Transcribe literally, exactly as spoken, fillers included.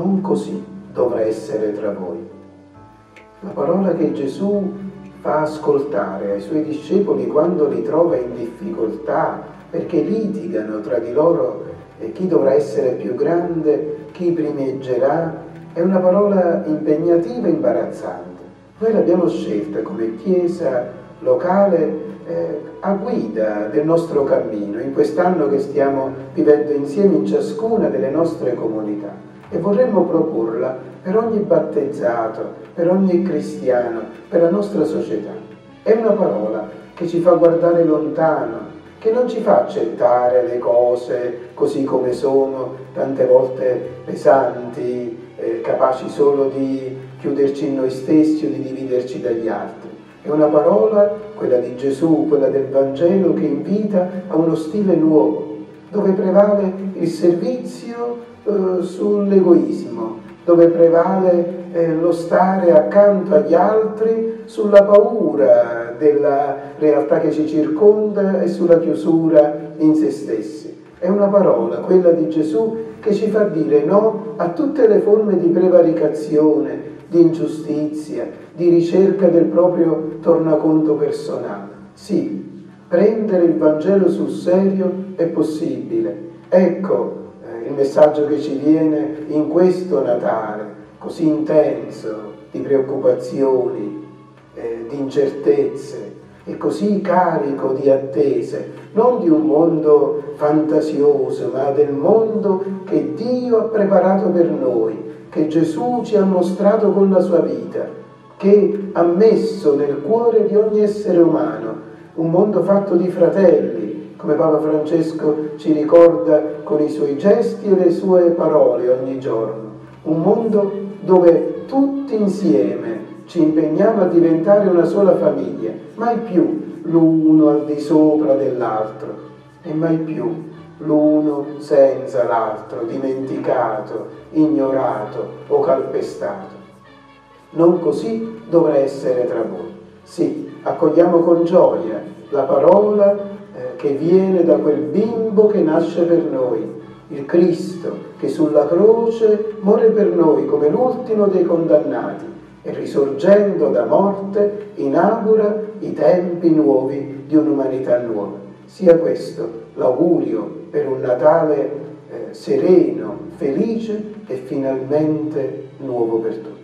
non così dovrà essere tra voi. La parola che Gesù fa ascoltare ai suoi discepoli quando li trova in difficoltà, perché litigano tra di loro e chi dovrà essere più grande, chi primeggerà, è una parola impegnativa e imbarazzante. Noi l'abbiamo scelta come Chiesa locale eh, a guida del nostro cammino, in quest'anno che stiamo vivendo insieme in ciascuna delle nostre comunità, e vorremmo proporla per ogni battezzato, per ogni cristiano, per la nostra società. È una parola che ci fa guardare lontano, che non ci fa accettare le cose così come sono, tante volte pesanti, eh, capaci solo di chiuderci in noi stessi o di dividerci dagli altri. È una parola, quella di Gesù, quella del Vangelo, che invita a uno stile nuovo, dove prevale il servizio eh, sull'egoismo, dove prevale eh, lo stare accanto agli altri sulla paura della realtà che ci circonda e sulla chiusura in se stessi. È una parola, quella di Gesù, che ci fa dire no a tutte le forme di prevaricazione, di ingiustizia, di ricerca del proprio tornaconto personale. Sì, prendere il Vangelo sul serio è possibile. Ecco eh, il messaggio che ci viene in questo Natale, così intenso di preoccupazioni, eh, di incertezze e così carico di attese, non di un mondo fantasioso, ma del mondo che Dio ha preparato per noi, che Gesù ci ha mostrato con la sua vita, che ha messo nel cuore di ogni essere umano, un mondo fatto di fratelli, come Papa Francesco ci ricorda con i suoi gesti e le sue parole ogni giorno, un mondo dove tutti insieme ci impegniamo a diventare una sola famiglia, mai più l'uno al di sopra dell'altro e mai più l'uno senza l'altro, dimenticato, ignorato o calpestato. Non così dovrà essere tra voi. Sì, accogliamo con gioia la parola eh, che viene da quel bimbo che nasce per noi, il Cristo che sulla croce muore per noi come l'ultimo dei condannati e risorgendo da morte inaugura i tempi nuovi di un'umanità nuova. Sia questo l'augurio per un Natale eh, sereno, felice e finalmente nuovo per tutti.